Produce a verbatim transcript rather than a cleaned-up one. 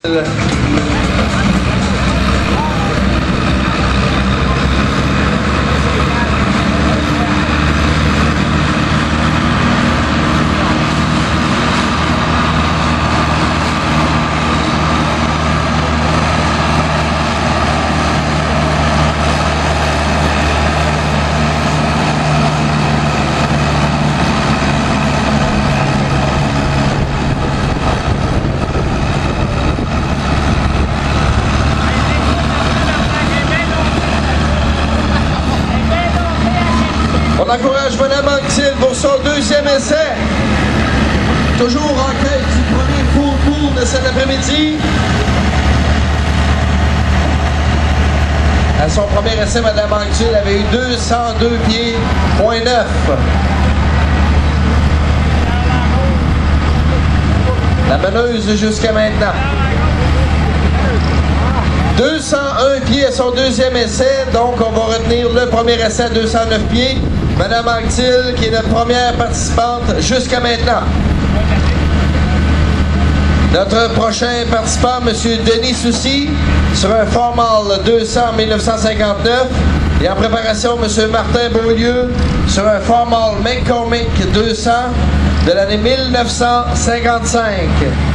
On encourage Madame Anctil pour son deuxième essai. Toujours en quête du premier full tour de cet après-midi. À son premier essai, Madame Anctil avait eu deux cent deux pieds, point neuf. La meneuse jusqu'à maintenant. deux cent un pieds à son deuxième essai, donc on va retenir le premier essai à deux cent neuf pieds. Madame Anctil, qui est notre première participante jusqu'à maintenant. Notre prochain participant, M. Denis Soucy, sur un formal deux cents mille neuf cent cinquante-neuf. Et en préparation, M. Martin Beaulieu, sur un formal McCormick deux cents de l'année mille neuf cent cinquante-cinq.